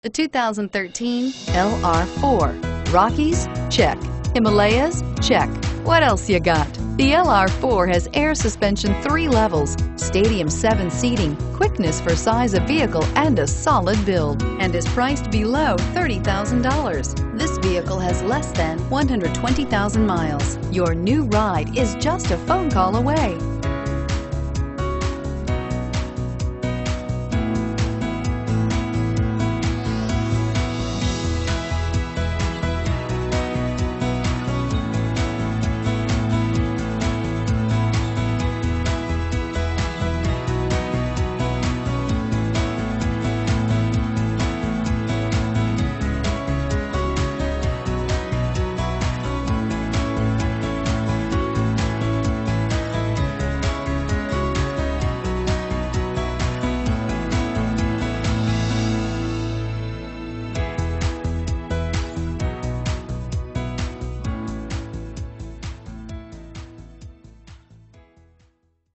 The 2013 LR4. Rockies? Check. Himalayas? Check. What else you got? The LR4 has air suspension 3 levels, stadium 7 seating, quickness for size of vehicle, and a solid build, and is priced below $30,000. This vehicle has less than 120,000 miles. Your new ride is just a phone call away.